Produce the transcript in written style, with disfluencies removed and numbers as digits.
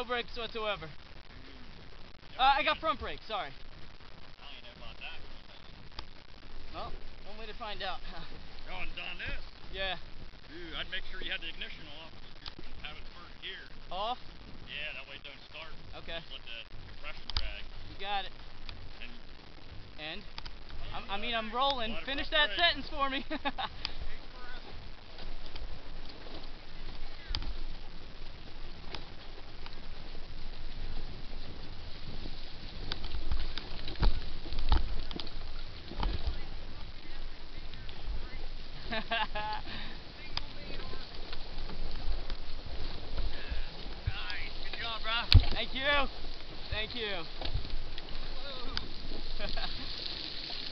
No brakes whatsoever. I got front brakes, sorry. I don't even know about that. Well, one way to find out. Going down this? Yeah. Dude, I'd make sure you had the ignition off. Have it first gear. Off? Yeah, that way it don't start. Okay. Just let the compression drag. You got it. And I mean, I'm rolling. Finish that sentence for me. nice. Good job, bro. Thank you. Thank you.